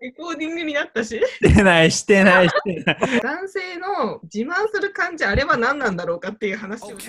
レコーディングになったし。 してない。 男性の自慢する感じ、あれは何なんだろうかっていう話を。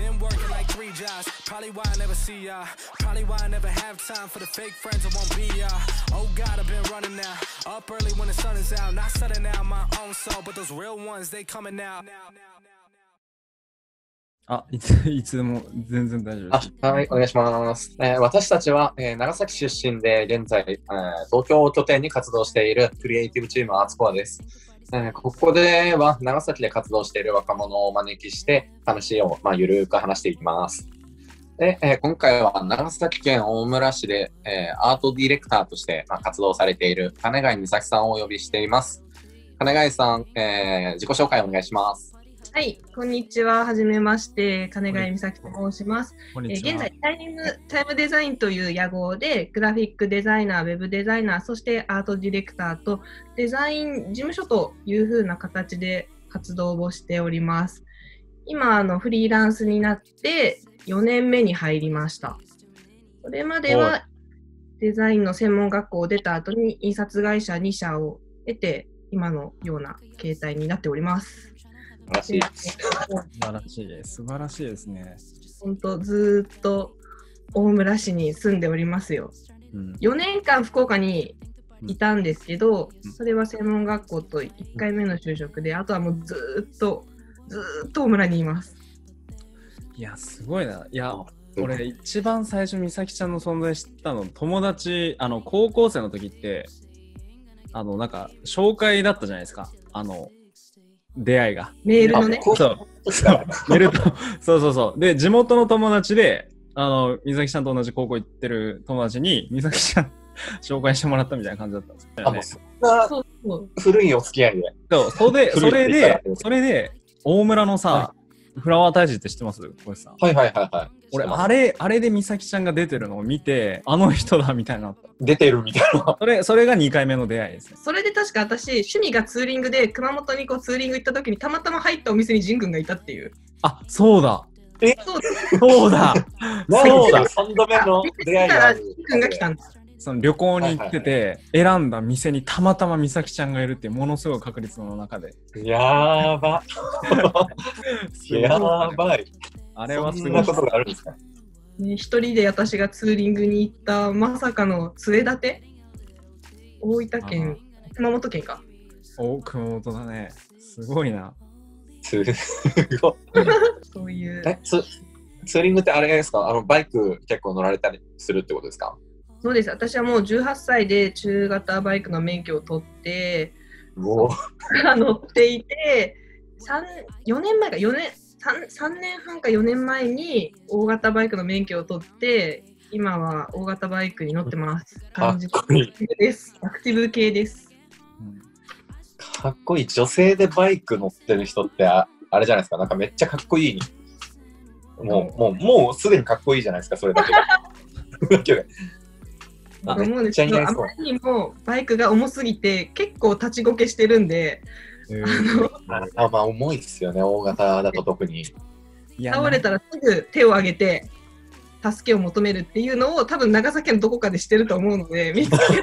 いつでも全然大丈夫です。 はい、お願いします。私たちは、長崎出身で現在、東京を拠点に活動しているクリエイティブチームアーツコアです。ここでは長崎で活動している若者をお招きして話を、ゆるく話していきます。で、今回は長崎県大村市で、アートディレクターとして、活動されている金貝美咲さんをお呼びしています。金貝さん、自己紹介お願いします。 はい、こんにちは。はじめまして。金貝美咲と申します。現在タイムデザインという屋号で、グラフィックデザイナー、ウェブデザイナー、そしてアートディレクターとデザイン事務所という風な形で活動をしております。今、フリーランスになって4年目に入りました。それまではデザインの専門学校を出た後に印刷会社2社を得て、今のような形態になっております。 素晴らしいですね。 本当ずっと大村市に住んでおりますよ。4年間福岡にいたんですけど、それは専門学校と1回目の就職で、あとはもうずっと大村にいます。 いや、すごいな。いや、俺一番最初美咲ちゃんの存在知ったの、友達、高校生の時って、なんか紹介だったじゃないですか。出会いが。 メールのね。 そう。メールと、そう。で、地元の友達で、美咲ちゃんと同じ高校行ってる友達に、美咲ちゃん紹介してもらったみたいな感じだったんですよね。 そんな古いお付き合いで。 それで、大村のさ、フラワー大使って知ってます？これさ。 はい。 俺、あれで美咲ちゃんが出てるのを見て、あの人だみたいな。 出てるみたいな。 それが2回目の出会いですね。 それで確か私、趣味がツーリングで、熊本にツーリング行った時にたまたま入ったお店にジン君がいたっていう。 あ、そうだ。 そうだ。 3度目の出会いがある。 ジン君が来たんです。 その旅行に行ってて、選んだ店にたまたま美咲ちゃんがいるっていうものすごい確率の中で。 やば。やばい。 あれはすごい。 そんなことがあるんですか？ 一人で私がツーリングに行ったまさかの杖立大分県、熊本県か。 熊本だね。すごいな。 すごい。 そういう。 ツーリングってあれですか？バイク結構乗られたりするってことですか？ そうです。私はもう18歳で中型バイクの免許を取って、乗っていて、3年半か4年前に大型バイクの免許を取って、今は大型バイクに乗ってます。 かっこいいです。アクティブ系です。 かっこいい。女性でバイク乗ってる人ってあれじゃないですか。なんかめっちゃかっこいい。もうすでにかっこいいじゃないですか、それだけで。 思うんですけど、あまりにもバイクが重すぎて結構立ちこけしてるんで、 重いですよね、大型だと特に。 倒れたらすぐ手を挙げて助けを求めるっていうのを多分長崎のどこかでしてると思うので、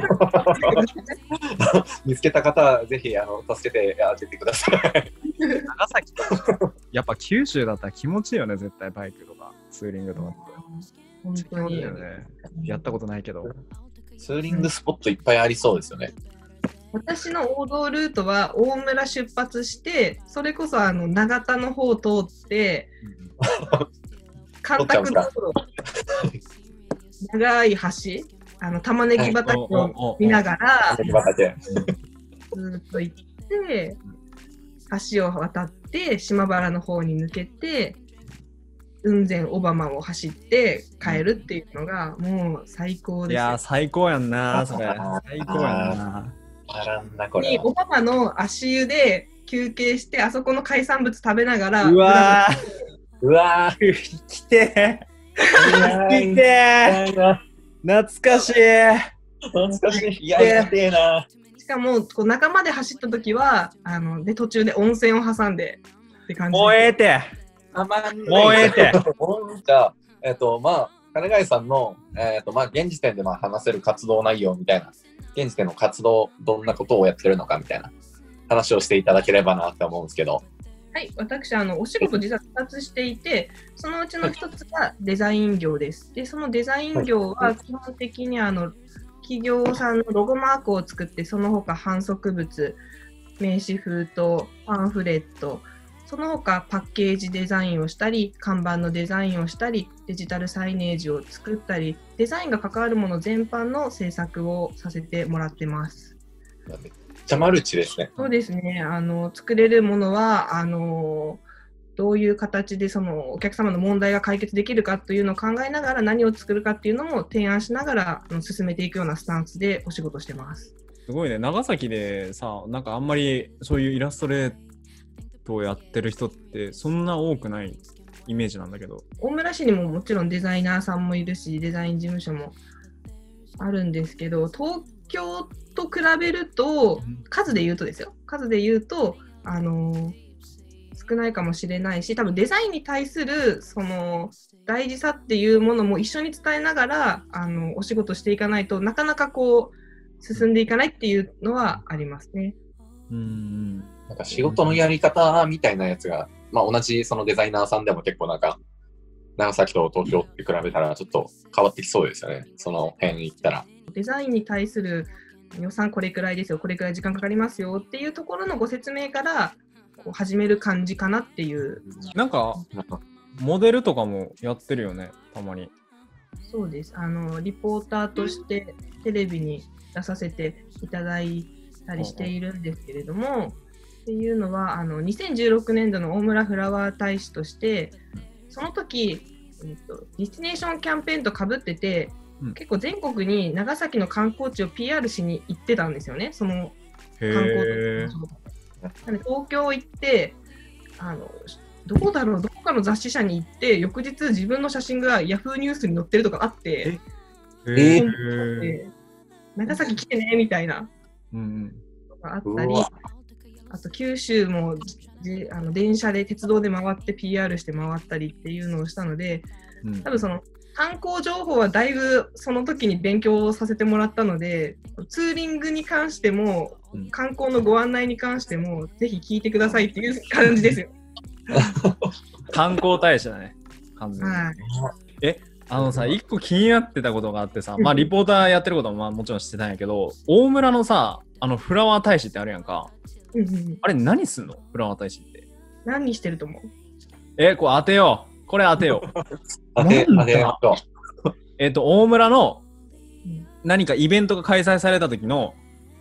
見つけた方はぜひ助けてあげてください。 長崎やっぱ九州だったら気持ちいいよね、絶対バイクとかツーリングとかって。 本当に、 やったことないけど。 ツーリングスポットいっぱいありそうですよね。 私の王道ルートは大村出発して、それこそ長田の方を通って干拓道路、長い橋、玉ねぎ畑を見ながらずっと行って橋を渡って島原の方に抜けて雲仙小浜を走って帰るっていうのがもう最高です。 いや最高やんな、それ。最高やんな。 小浜の足湯で休憩して、あそこの海産物食べながら、 うわー来て懐かしい。 いや、来てえな。 しかも仲間で走った時はで途中で温泉を挟んでって感じ。 もうええて。 もうええて。じゃあ金貝さんの、現時点で話せる活動内容みたいな、現時点の活動、どんなことをやってるのかみたいな話をしていただければなって思うんですけど。 はい、私、お仕事実は2つしていて、そのうちの1つがデザイン業です。で、そのデザイン業は基本的に企業さんのロゴマークを作って、その他販促物、名刺封筒、パンフレット、その他パッケージデザインをしたり、看板のデザインをしたり、デジタルサイネージを作ったり、デザインが関わるもの全般の制作をさせてもらってます。 めっちゃマルチですね。 そうですね。作れるものは、どういう形でそのお客様の問題が解決できるかというのを考えながら何を作るかっていうのも提案しながら進めていくようなスタンスでお仕事してます。 すごいね。長崎でさ、なんかあんまりそういうイラストレートをやってる人ってそんな多くないイメージなんだけど。 大村市にももちろんデザイナーさんもいるし、デザイン事務所もあるんですけど、東京と比べると、数で言うとですよ。数で言うと、少ないかもしれないし、多分デザインに対するその大事さっていうものも一緒に伝えながらお仕事していかないとなかなかこう進んでいかないっていうのはありますね。 なんか仕事のやり方みたいなやつが、同じそのデザイナーさんでも結構なんか長崎と東京って比べたらちょっと変わってきそうですよね。その辺に行ったら。 デザインに対する予算これくらいですよ、これくらい時間かかりますよっていうところのご説明からこう始める感じかなっていう。 なんかモデルとかもやってるよね、たまに。 そうです。リポーターとしてテレビに出させていただいたりしているんですけれども、っていうのは2016年度の大村フラワー大使としてその時、ディスティネーションキャンペーンとかぶってて、結構全国に長崎の観光地を PR しに行ってたんですよね、その観光地。東京行ってどこだろう、どこかの雑誌社に行って翌日自分の写真がヤフーニュースに載ってるとかあって、長崎来てねみたいなのがあったり、あと九州も電車で鉄道で回って PR して回ったりっていうのをしたので、多分その観光情報はだいぶその時に勉強させてもらったので、ツーリングに関しても観光のご案内に関してもぜひ聞いてくださいっていう感じですよ。 観光大使だね、完全に。さ、一個気になってたことがあってさ、リポーターやってることももちろん知ってたんやけど、大村のさ、フラワー大使ってあるやんか。あれ何すんの？フラワー大使って。 何してると思う？ これ当てよう。これ当てよう。 当てよう。大村の何かイベントが開催された時の、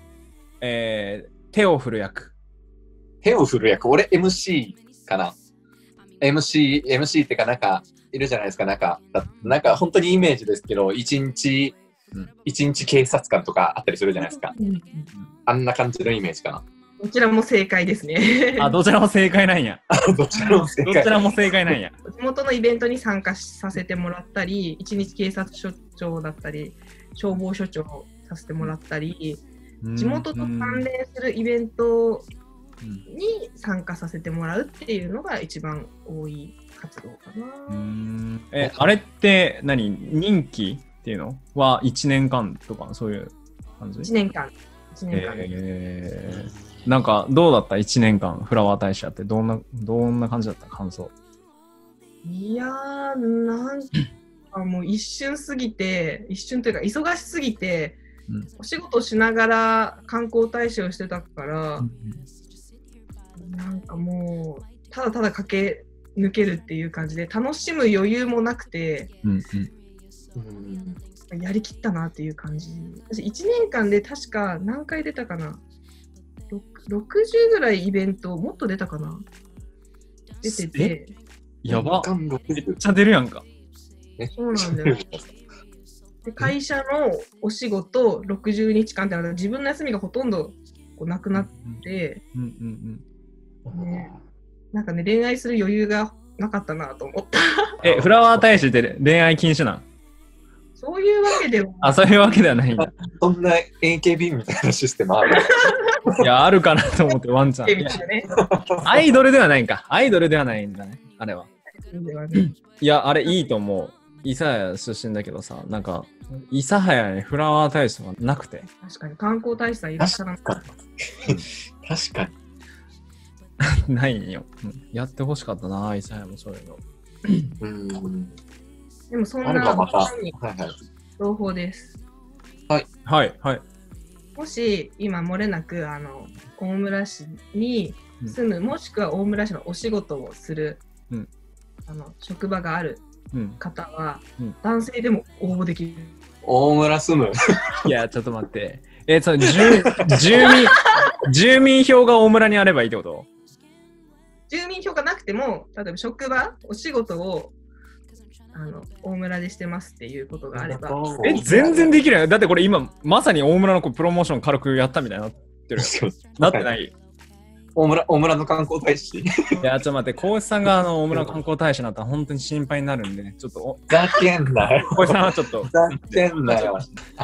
手を振る役。 手を振る役。俺 MC かな。MC ってかなんかいるじゃないですか。なんか本当にイメージですけど、一日警察官とかあったりするじゃないですか。あんな感じのイメージかな。 どちらも正解ですね。 どちらも正解なんや。 どちらも正解なんや。 地元のイベントに参加させてもらったり、一日警察署長だったり、消防署長させてもらったり、地元と関連するイベントに参加させてもらうっていうのが一番多い活動かな。 あれって任期っていうのは1年間とかそういう感じ？ 1年間。 なんかどうだった1年間フラワー大使やってどんな感じだった感想？ いやー、なんかもう一瞬というか忙しすぎて、お仕事しながら観光大使をしてたから、なんかもうただただ駆け抜けるっていう感じで楽しむ余裕もなくて、やりきったなっていう感じ。私1年間で確か何回出たかな、60ぐらいイベントもっと出たかな、出てて。 やば、めっちゃ出るやんか。 そうなんだよ。で会社のお仕事60日間って自分の休みがほとんどこうなくなって、なんかね、恋愛する余裕がなかったなと思った。 フラワー大使って恋愛禁止なん？ そういうわけではそういうわけではないんだ。 そんな AKB みたいなシステムある？ いや、あるかなと思って、ワンちゃん。アイドルではないんか。アイドルではないんだね、あれは。いや、あれいいと思う。 諫早出身だけどさ、なんか諫早にフラワー大使がなくて。 確かに観光大使さんいらっしゃらない。 確かに。 ないんよ。やってほしかったな、諫早もそういうの。 でもそんあればなまた。 情報です。 はいはい。 もし今漏れなく大村市に住む、もしくは大村市のお仕事をする、職場がある方は、男性でも応募できる。 大村住む。 いや、ちょっと待って。その住民票が大村にあればいいってこと？ 住民票がなくても、例えば職場、お仕事を大村でしてますっていうことがあれば。 全然できるよ。だってこれ今、まさに大村のプロモーション軽くやったみたいになってるよ。なってない。 大村の観光大使。いや、ちょっと待って、浩一さんが大村の観光大使になったら本当に心配になるんで、ちょっと。 ふざけんなよ。 浩一さんはちょっと。 ふざけんなよ。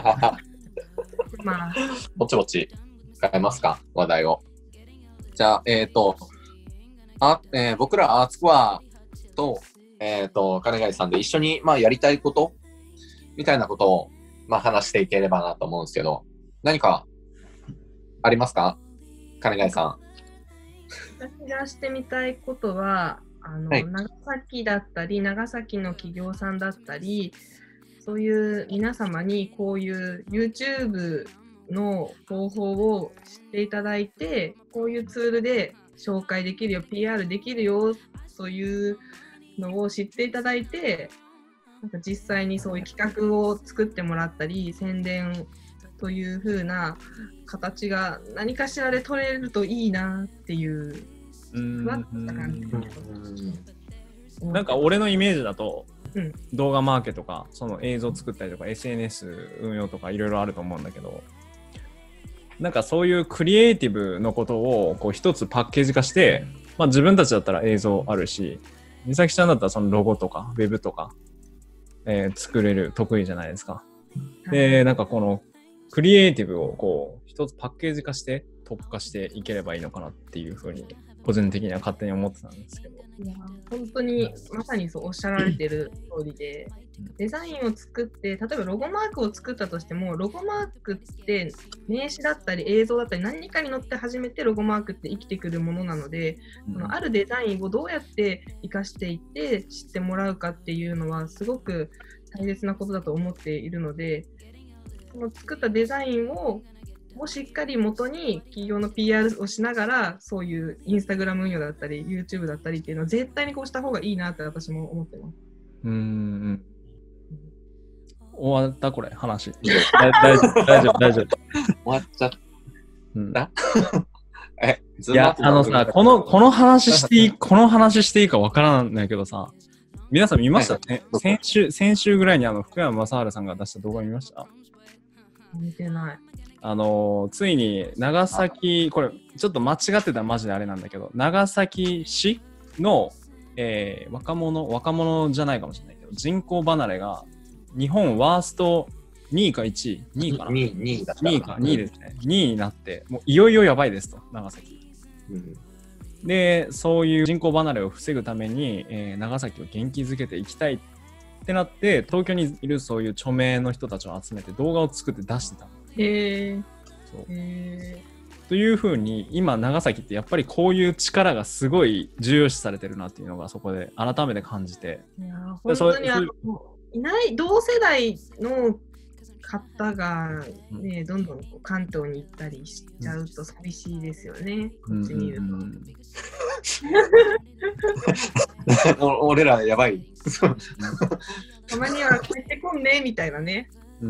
まあ、 ぼちぼち変えますか、話題を。じゃあ、僕らアーツコアと、金貝さんで一緒に、やりたいことみたいなことを、話していければなと思うんですけど、何かありますか、金貝さん。 私がしてみたいことは、はい、長崎だったり、長崎の企業さんだったり、そういう皆様にこういう YouTube の方法を知っていただいて、こういうツールで紹介できるよ、PR できるよというのを知っていただいて、なんか実際にそういう企画を作ってもらったり、宣伝という風な形が何かしらで取れるといいなっていうふわっとした感じ。 なんか俺のイメージだと、動画マーケとかその映像作ったりとか SNS 運用とかいろいろあると思うんだけど、なんかそういうクリエイティブのことをこう一つパッケージ化して、自分たちだったら映像あるし、美咲ちゃんだったらそのロゴとかウェブとか、作れる得意じゃないですか。で、なんかこのクリエイティブをこう一つパッケージ化して特化していければいいのかなっていうふうに個人的には勝手に思ってたんですけど。 いや本当にまさにそうおっしゃられてる通りで、デザインを作って例えばロゴマークを作ったとしても、ロゴマークって名詞だったり映像だったり何かに乗って初めてロゴマークって生きてくるものなので、このあるデザインをどうやって活かしていって知ってもらうかっていうのはすごく大切なことだと思っているので、その作ったデザインをもしっかり元に企業の PR をしながら、そういうインスタグラム運用だったり YouTube だったりっていうのは絶対にこうした方がいいなって私も思ってます。 終わったこれ話。大丈夫。終わっちゃった。 いやさ、この話していいかわからないけどさ、皆さん見ましたね。先週ぐらいに福山雅治さんが出した動画見ました？ 見てない。 ついに長崎、これちょっと間違ってたらマジであれなんだけど、長崎市の、若者じゃないかもしれないけど、人口離れが日本ワースト2位か1位、2位かな 2位ですね。2位になって、もういよいよやばいですと、長崎。で、そういう人口離れを防ぐために、長崎を元気づけていきたいってなって、東京にいるそういう著名の人たちを集めて動画を作って出してたの。というふうに今長崎ってやっぱりこういう力がすごい重要視されてるなっていうのがそこで改めて感じて、 いや本当にいない同世代の方が、ね、どんどん関東に行ったりしちゃうと寂しいですよね、こっちにいると。俺らやばい。 たまには帰ってこんねみたいなね。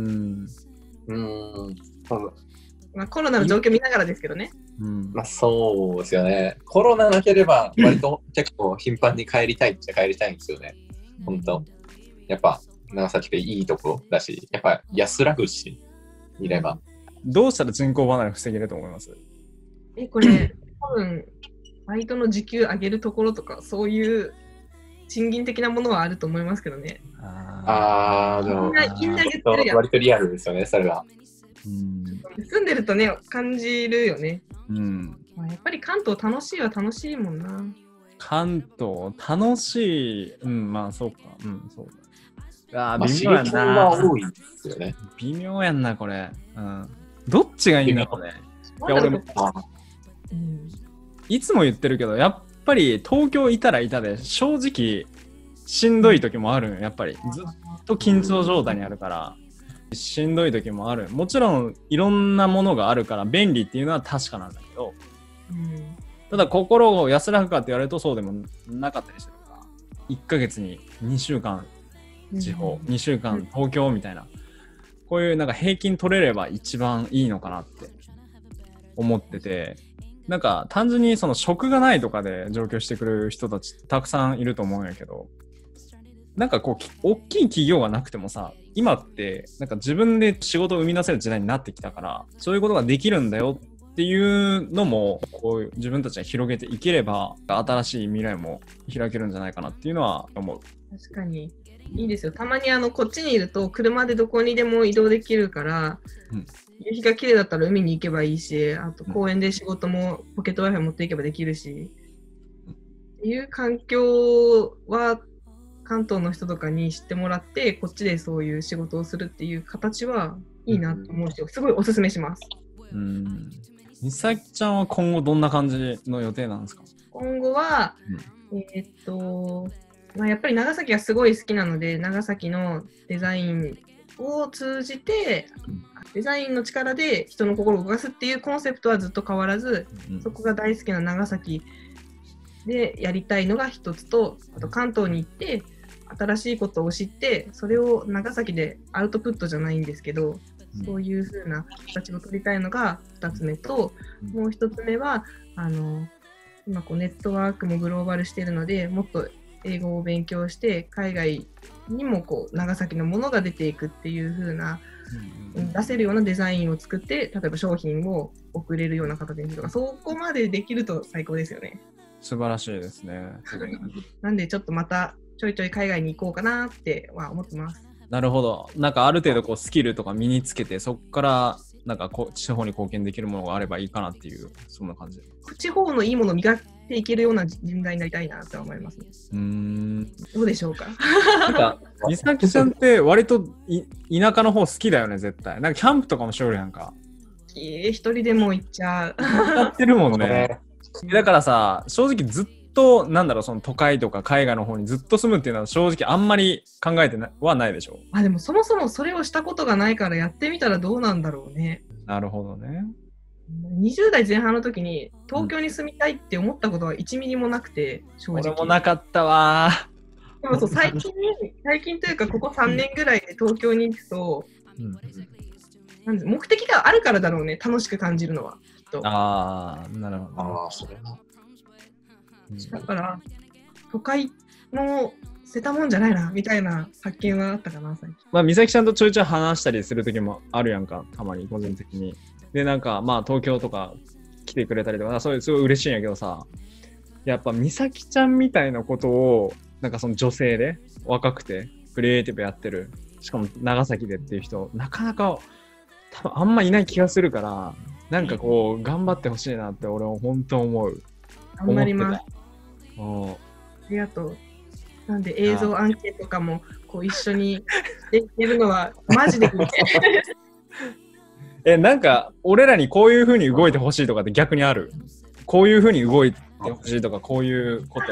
コロナの状況見ながらですけどね。 そうですよね。コロナなければ割と結構頻繁に帰りたいっちゃ帰りたいんですよね。本当。やっぱ長崎っていいところだし、やっぱ安らぐし、いれば。 どうしたら人口離れ防げると思います？ これ多分バイトの時給上げるところとかそういう賃金的なものはあると思いますけどね。 でもみんな言ってるやん。 割とリアルですよね、それは。 住んでるとね、感じるよね。やっぱり関東楽しいは楽しいもんな。 関東楽しい、そうか、そうだ。 刺激微妙やんな。 が多いんですよね。 微妙やんな、これ。どっちがいいんだろうね。いや、俺も、いつも言ってるけど、やっぱり東京いたらいたで、正直、しんどい時もあるんよ、やっぱり。ずっと緊張状態にあるから、しんどい時もある。もちろん、いろんなものがあるから、便利っていうのは確かなんだけど、ただ、心を安らぐかって言われるとそうでもなかったりするから、1ヶ月に2週間地方、2週間東京みたいな、こういうなんか平均取れれば一番いいのかなって思ってて、なんか単純にその職がないとかで上京してくる人たちたくさんいると思うんやけど、なんかこう大きい企業がなくてもさ、今ってなんか自分で仕事を生み出せる時代になってきたから、そういうことができるんだよっていうのもこう自分たちが広げていければ新しい未来も開けるんじゃないかなっていうのは思う。 確かにいいですよ。たまにこっちにいると車でどこにでも移動できるから、夕日が綺麗だったら海に行けばいいし、あと公園で仕事もポケット Wi-Fi 持っていけばできるし、っていう環境は関東の人とかに知ってもらってこっちでそういう仕事をするっていう形はいいなと思うし、すごいおすすめします。 美咲ちゃんは今後どんな感じの予定なんですか？ 今後は、やっぱり長崎がすごい好きなので、長崎のデザインを通じてデザインの力で人の心を動かすっていうコンセプトはずっと変わらず、そこが大好きな長崎でやりたいのが一つと、あと関東に行って新しいことを知って、それを長崎でアウトプットじゃないんですけど、そういう風な形を取りたいのが2つ目と、もう1つ目は今ネットワークもグローバルしているので、もっと英語を勉強して海外にも長崎のものが出ていくっていう風な、出せるようなデザインを作って、例えば商品を送れるような形にするとか、そこまでできると最高ですよね。 素晴らしいですね。 なんでちょっとまたちょいちょい海外に行こうかなっては思ってます。 なるほど。なんかある程度スキルとか身につけて、そこからなんか地方に貢献できるものがあればいいかなっていう、そんな感じ。 地方のいいものを磨いていけるような人材になりたいなと思いますね。どうでしょうか。 なんか美咲ちゃんって割と田舎の方好きだよね、絶対。なんかキャンプとかもしょるやんか。 一人でも行っちゃう。 やってるもんね。だからさ、正直ずっとその都会とか海外の方にずっと住むっていうのは正直あんまり考えてはないでしょ。 でもそもそもそれをしたことがないからやってみたらどうなんだろうね。 なるほどね。 20代前半の時に東京に住みたいって思ったことは1ミリもなくて、正直。 俺もなかったわ。 でも最近というかここ3年ぐらいで東京に行くと、目的があるからだろうね、楽しく感じるのは。きっと。 なるほど。 それは。 だから都会の捨てたもんじゃないなみたいな発見はあったかな、最近。 美咲ちゃんとちょいちょい話したりする時もあるやんか、たまに個人的に。で東京とか来てくれたりとか、そういうすごい嬉しいんやけどさ、やっぱ美咲ちゃんみたいなことをその女性で若くてクリエイティブやってる、しかも長崎でっていう人なかなか多分あんまいない気がするから、頑張ってほしいなって俺は本当思う。 頑張ります。 ありがとう。なんで映像アンケートとかも一緒にできるのはマジでいい。 なんか俺らにこういう風に動いてほしいとかって逆にある？こういう風に動いてほしいとか、こういうこと。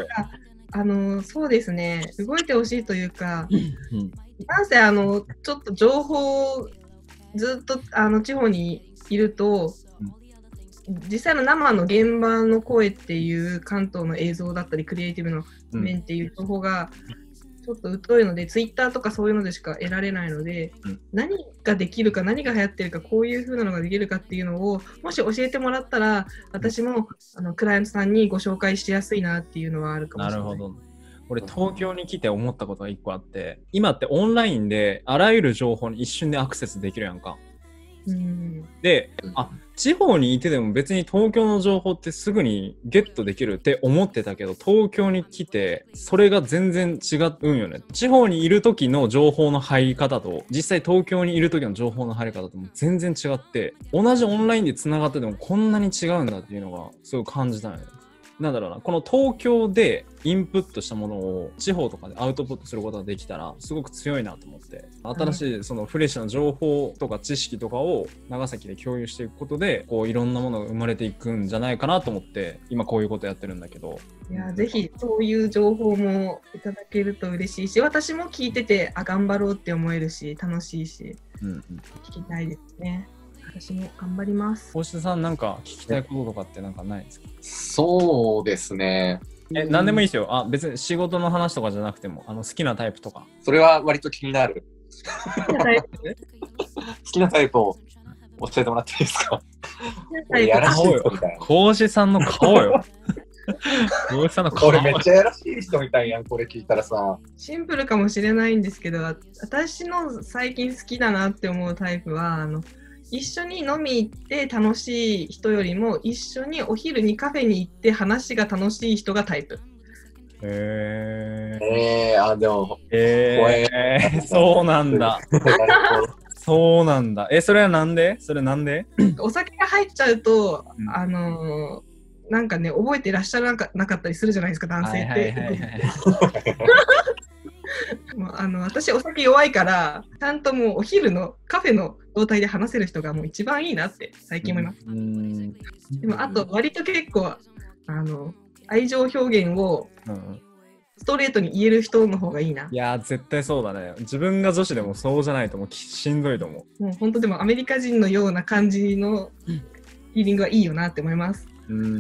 そうですね。動いてほしいというか、なんせちょっと情報ずっと地方にいると、実際の生の現場の声っていう関東の映像だったりクリエイティブの面っていう情報がちょっと疎いので、ツイッターとかそういうのでしか得られないので、何ができるか、何が流行ってるか、こういう風なのができるかっていうのをもし教えてもらったら、私もクライアントさんにご紹介しやすいなっていうのはあるかもしれない。 なるほど。俺東京に来て思ったことが一個あって、今ってオンラインであらゆる情報に一瞬でアクセスできるやんか。で、地方にいてでも別に東京の情報ってすぐにゲットできるって思ってたけど、東京に来てそれが全然違うんよね。地方にいる時の情報の入り方と実際東京にいる時の情報の入り方とも全然違って、同じオンラインでつながっててもこんなに違うんだっていうのがすごい感じたんよね。 なんだろうな、この東京でインプットしたものを地方とかでアウトプットすることができたらすごく強いなと思って、新しいそのフレッシュな情報とか知識とかを長崎で共有していくことで、こういろんなものが生まれていくんじゃないかなと思って、今こういうことやってるんだけど。 いや、ぜひそういう情報もいただけると嬉しいし、私も聞いてて、頑張ろうって思えるし、楽しいし、聞きたいですね。私も頑張ります。 大志さん、なんか聞きたいこととかってなんかないですか？ そうですね。 何でもいいですよ。別に仕事の話とかじゃなくても、好きなタイプとか。 それは割と気になる。好きなタイプを教えてもらっていいですか？やらしい人みたいな。 大志さんの顔よ。大志さんの顔。 俺めっちゃやらしい人みたいやん、これ聞いたらさ。 シンプルかもしれないんですけど、私の最近好きだなって思うタイプは、一緒に飲み行って楽しい人よりも一緒にお昼にカフェに行って話が楽しい人がタイプ。 でもそうなんだ。そうなんだ。それはなんで？それなんで？ お酒が入っちゃうと、なんかね、覚えてらっしゃらなかったりするじゃないですか、男性って。私お酒弱いから、ちゃんともうお昼のカフェの状態で話せる人がもう一番いいなって最近思います。でもあと割と結構愛情表現をストレートに言える人の方がいいな。 いや絶対そうだね。自分が女子でもそうじゃないともうしんどいと思う。 もう本当でもアメリカ人のような感じのフィーリングはいいよなって思います。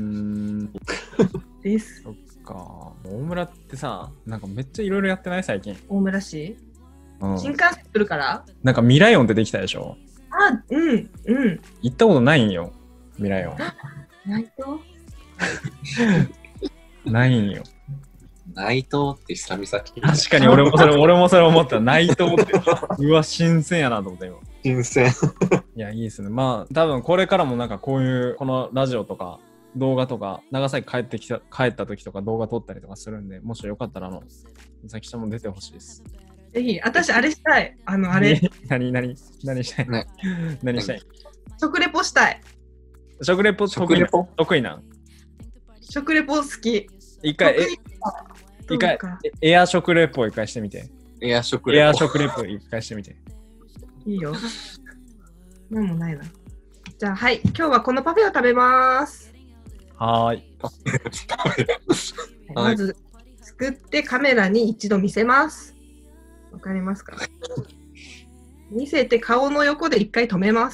です。 そっか。大村ってさ、なんかめっちゃいろいろやってない最近。 大村市、新幹線来るからなんか未来音ってできたでしょ。 行ったことないんよ、未来音。 内藤ないんよ。 内藤って久々聞いた。 確かに俺もそれ思った。内藤って。うわ、新鮮やなと思った今。 新鮮。 いや、いいですね。まあ、多分これからもなんかこういう、このラジオとか、動画とか、長崎帰った時とか動画撮ったりとかするんで、もしよかったら美咲ちゃんも出てほしいです。 ぜひ、私あれしたい。あれ。 何したい、 ね、 何したい？ 食レポしたい。 食レポ得意なん？ 食レポ好き。 一回、エア食レポ一回してみて。 エア食レポ一回してみて。 いいよ。なんもないな。じゃあ、はい。今日はこのパフェを食べます。 はーい。 まず、作ってカメラに一度見せます。わかりますか？見せて顔の横で一回止めます。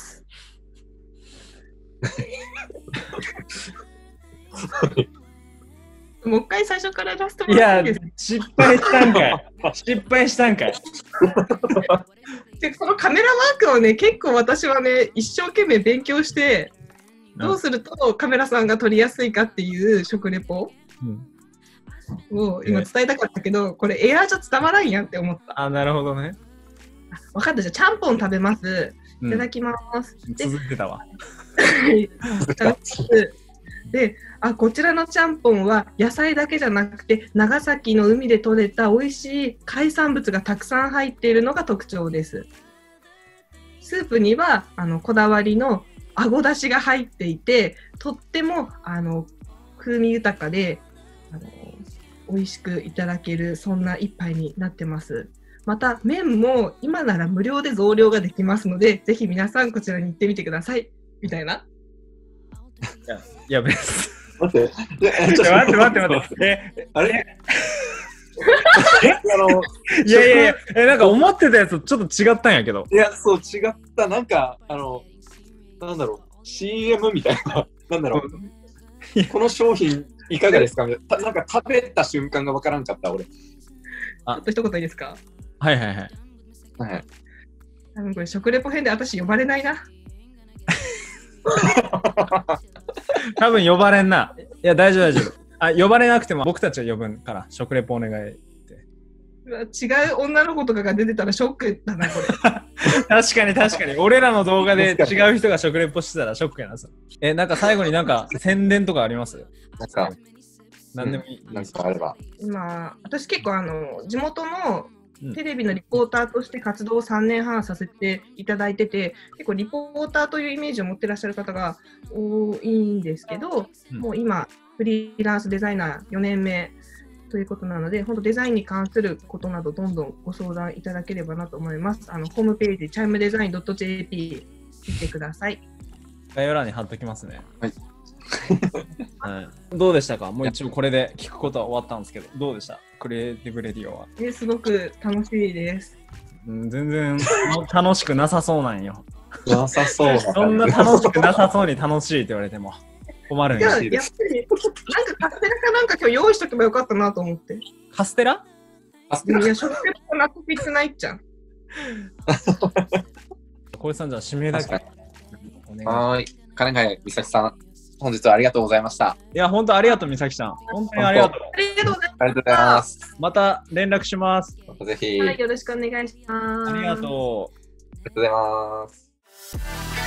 もう一回最初からラストもらっていいですか？いや、 失敗したんかい。 で、そのカメラワークをね、結構私はね、一生懸命勉強して、どうするとカメラさんが撮りやすいかっていう食レポを今伝えたかったけど、これエアーじゃ伝わらんやんって思った。 なるほどね。 分かった、じゃあちゃんぽん食べます。いただきます。 続いてたわ。 で、こちらのちゃんぽんは野菜だけじゃなくて長崎の海で採れた美味しい海産物がたくさん入っているのが特徴です。スープにはこだわりのあごだしが入っていて、とっても風味豊かで美味しくいただける、そんな一杯になってます。また麺も今なら無料で増量ができますので、ぜひ皆さんこちらに行ってみてくださいみたいな。 いや別に待ってあれいやなんか思ってたやつちょっと違ったんやけど。 いや、そう違った。なんかなんだろう、 CM みたいな。なんだろう、この商品いかがですか？なんか食べた瞬間がわからんかった俺。 ちょっと一言いいですか？ はい。 多分これ食レポ編で私呼ばれないな。 多分呼ばれんな。いや大丈夫。呼ばれなくても僕たちは呼ぶから食レポお願いって。 違う女の子とかが出てたらショックだなこれ。 確かに俺らの動画で違う人が食レポしてたらショックやな。なんか最後になんか宣伝とかあります？ なんか何でもいい。 なんかあれば。 今私結構地元のテレビのリポーターとして活動を3年半させていただいてて、結構リポーターというイメージを持ってらっしゃる方が多いんですけど、もう今、フリーランスデザイナー4年目ということなので、本当デザインに関することなどどんどんご相談いただければなと思います。ホームページ、chimedesign.jp 見てください。 概要欄に貼っときますね。 はい。 はい、どうでしたか？もう一応これで聞くことは終わったんですけど、どうでした？クリエイティブレディオは。 すごく楽しいです。 全然楽しくなさそうなんよ。 なさそうな。 そんな楽しくなさそうに楽しいって言われても困るんやっぱりなんかカステラかなんか今日用意しとけばよかったなと思って。 カステラ？ いや、食欲と納得いってないっちゃん。 小石さん、じゃあ指名だけ。 はい。金貝美咲さん、本日はありがとうございました。 いや、本当ありがとう、美咲ちゃん。本当にありがとう。 ありがとうございます。 ありがとうございます。 また連絡します。 またぜひ。 はい、よろしくお願いします。 ありがとう。 ありがとうございます。